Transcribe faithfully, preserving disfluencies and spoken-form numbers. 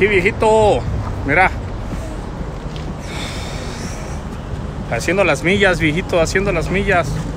aquí, viejito. Mira. Haciendo las millas, viejito, haciendo las millas.